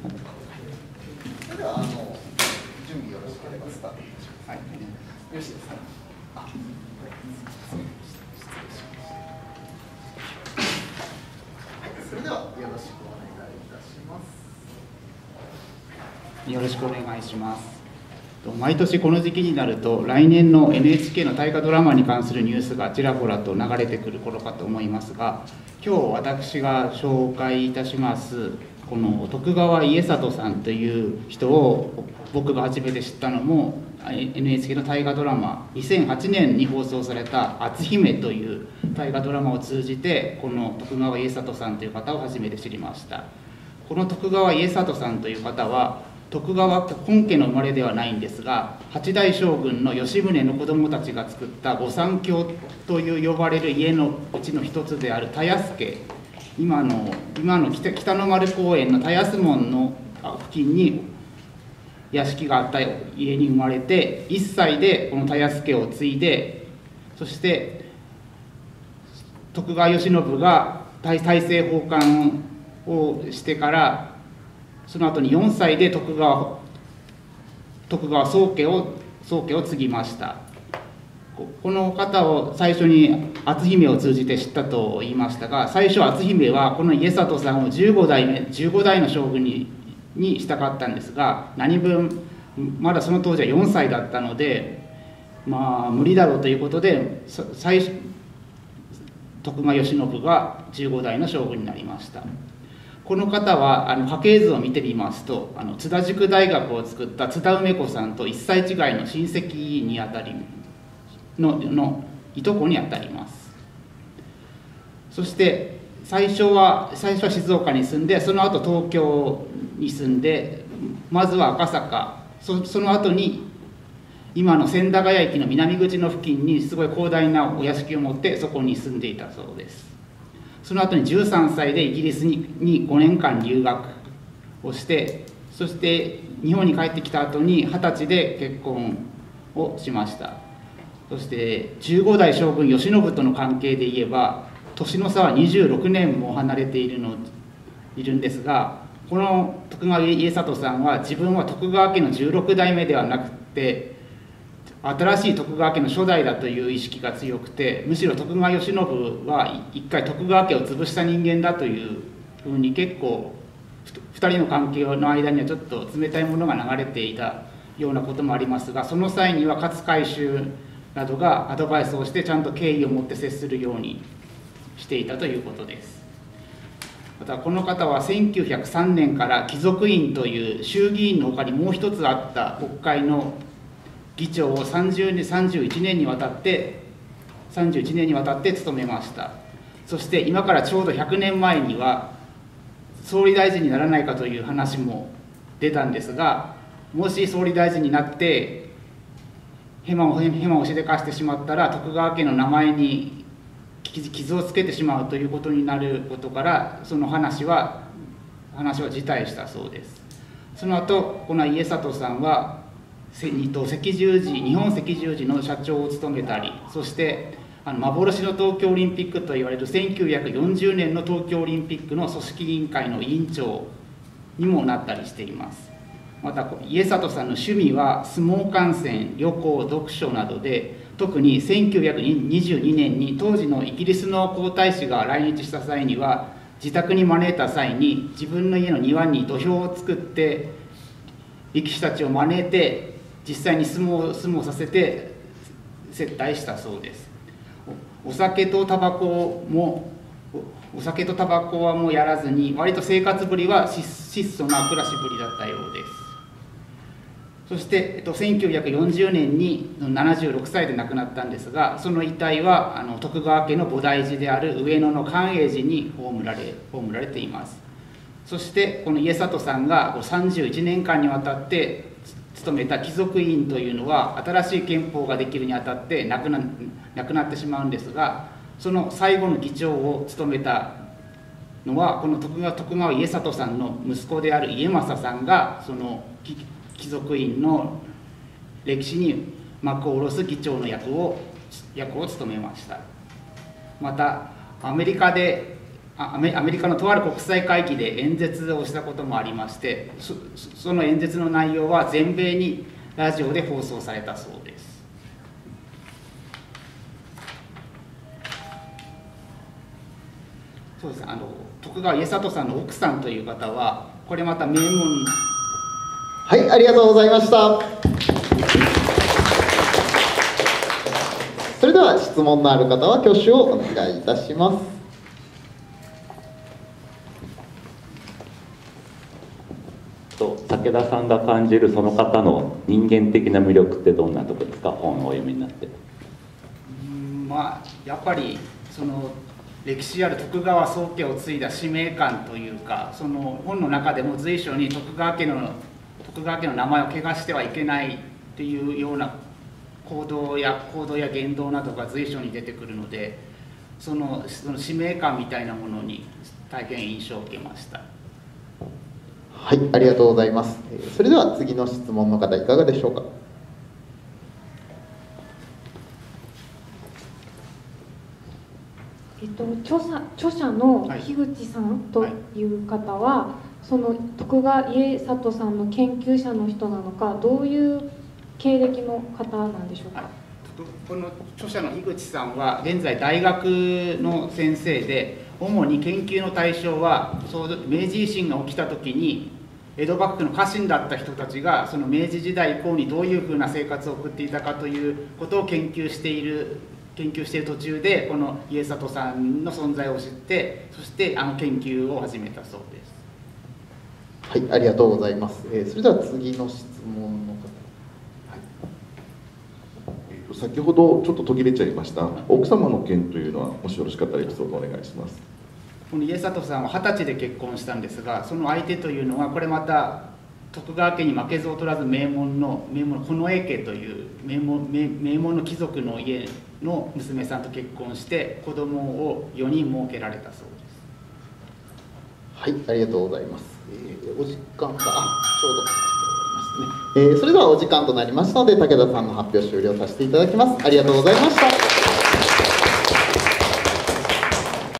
それでは準備よろしければスタートいたします。はい、よろしいですか。それではよろしくお願いいたします。 よろしくお願いします。毎年この時期になると、来年の NHK の大河ドラマに関するニュースがちらほらと流れてくる頃かと思いますが、今日私が紹介いたしますこの徳川家達さんという人を僕が初めて知ったのも NHK の大河ドラマ2008年に放送された「篤姫」という大河ドラマを通じて、この徳川家達さんという方を初めて知りました。この徳川家達さんという方は徳川本家の生まれではないんですが、8代将軍の吉宗の子供たちが作った御三卿という呼ばれる家のうちの一つである田安家、今の北の丸公園の田安門の付近に屋敷があった家に生まれて、1歳でこの田安家を継いで、そして徳川慶喜が大政奉還をしてから、その後に4歳で徳川宗家を継ぎました。この方を最初に篤姫を通じて知ったと言いましたが、最初篤姫はこの家達さんを15代の将軍にしたかったんですが、何分まだその当時は4歳だったので、無理だろうということで徳川慶喜が15代の将軍になりました。この方は家系図を見てみますと、津田塾大学を作った津田梅子さんと1歳違いの親戚にあたりのいとこにあたります。そして最初は静岡に住んで、その後東京に住んで、まずは赤坂、その後に今の千駄ヶ谷駅の南口の付近にすごい広大なお屋敷を持ってそこに住んでいたそうです。その後に13歳でイギリスに5年間留学をして、そして日本に帰ってきた後に20歳で結婚をしました。そして15代将軍慶喜との関係で言えば、年の差は26年も離れているんですが、この徳川家達さんは自分は徳川家の16代目ではなくて、新しい徳川家の初代だという意識が強くて、むしろ徳川慶喜は一回徳川家を潰した人間だというふうに、結構2人の関係の間にはちょっと冷たいものが流れていたようなこともありますが、その際には勝海舟などがアドバイスをしてちゃんと敬意を持って接するようにしていたということです。またこの方は1903年から貴族院という衆議院のほかにもう一つあった国会の議長を31年にわたって務めました。そして今からちょうど100年前には総理大臣にならないかという話も出たんですが、もし総理大臣になってヘマをしでかしてしまったら、徳川家の名前に傷をつけてしまうということになることから、その話は辞退したそうです。その後この家達さんは日本赤十字の社長を務めたり、そして幻の東京オリンピックといわれる1940年の東京オリンピックの組織委員会の委員長にもなったりしています。また家達さんの趣味は相撲観戦、旅行、読書などで、特に1922年に当時のイギリスの皇太子が来日した際には、自宅に招いた際に自分の家の庭に土俵を作って力士たちを招いて実際に相撲させて接待したそうです。お酒とタバコはもうやらずに、割と生活ぶりは質素な暮らしぶりだったようです。そして、1940年に76歳で亡くなったんですが、その遺体は徳川家の菩提寺である上野の寛永寺に葬られています。そしてこの家達さんが31年間にわたって務めた貴族院というのは、新しい憲法ができるにあたってなくなってしまうんですが、その最後の議長を務めたのはこの徳川家達さんの息子である家政さんが、その貴族院の歴史に幕を下ろす議長の役を務めました。またアメリカでアメリカのとある国際会議で演説をしたこともありまして、その演説の内容は全米にラジオで放送されたそうです。そうですね、徳川家里さんの奥さんという方はこれまた名門。 はい、ありがとうございました。それでは質問のある方は挙手をお願いいたします。 武田さんが感じるその方の人間的な魅力ってどんなところですか、本をお読みになって。 やっぱりその歴史ある徳川宗家を継いだ使命感というか、その本の中でも随所に徳川家の名前を汚してはいけないっていうような行動や言動などが随所に出てくるので、その使命感みたいなものに大変印象を受けました。 はい、ありがとうございます。それでは次の質問の方いかがでしょうか。 著者の樋口さんという方は、その徳川家里さんの研究者の人なのか、どういう経歴の方なんでしょうか。 この著者の樋口さんは現在大学の先生で、主に研究の対象は明治維新が起きた時に江戸幕府の家臣だった人たちがその明治時代以降にどういうふうな生活を送っていたかということを研究している途中で、この家里さんの存在を知って、そして研究を始めたそうです。 はい、ありがとうございます。それでは次の質問の方。 先ほどちょっと途切れちゃいました奥様の件というのは、もしよろしかったらエピソードお願いします。 この家里さんは20歳で結婚したんですが、その相手というのはこれまた徳川家に負けず劣らず名門の近衛家という名門の貴族の家の娘さんと結婚して子供を4人設けられたそうです。 はい、ありがとうございます。お時間がちょうどそれではお時間となりましたので、武田さんの発表終了させていただきます。ありがとうございました。